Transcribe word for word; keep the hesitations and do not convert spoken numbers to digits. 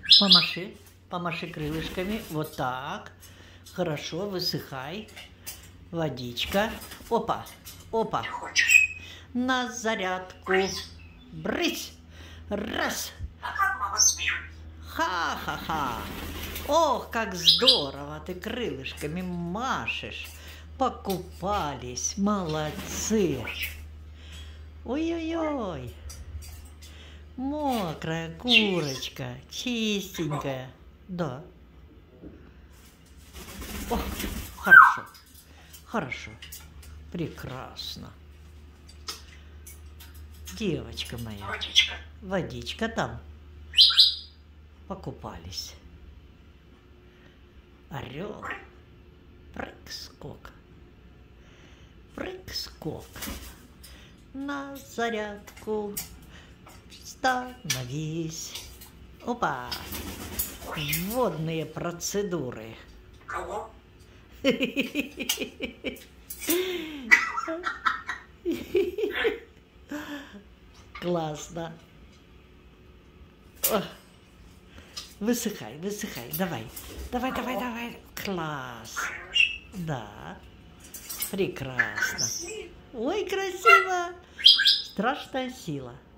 Помаши, помаши крылышками. Вот так. Хорошо, высыхай. Водичка. Опа, опа. На зарядку. Брысь. Раз. Ха-ха-ха. Ох, как здорово ты крылышками машешь. Покупались. Молодцы. Ой-ой-ой. Мокрая курочка. Чистенькая. Да. О, хорошо. Хорошо. Прекрасно. Девочка моя. Водичка. Водичка там. Покупались. Орел. Прыг-скок. Прыг-скок. На зарядку. Становись. Опа. Водные процедуры. Кого? Классно. О. Высыхай, высыхай. Давай. Давай, давай, давай. Класс. Да. Прекрасно. Ой, красиво. Страшная сила.